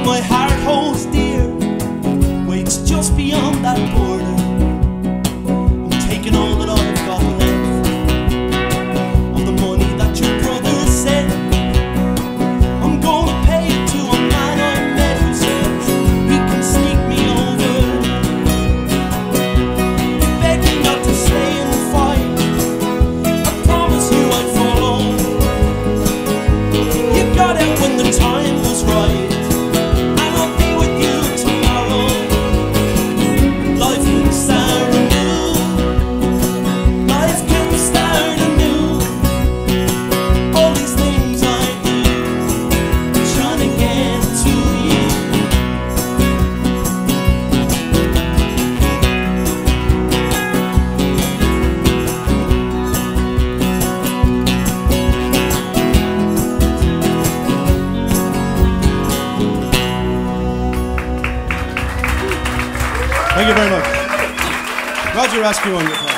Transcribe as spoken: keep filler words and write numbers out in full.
my heart holds dear waits just beyond that border. I'm taking all that I've got left of the money that your brother sent. I'm gonna pay it to a man I met who says he can sneak me over. He begged me not to stay in the fight. I promise you I'd follow. You got it when the time was right. Thank you very much. Roger Askew on guitar.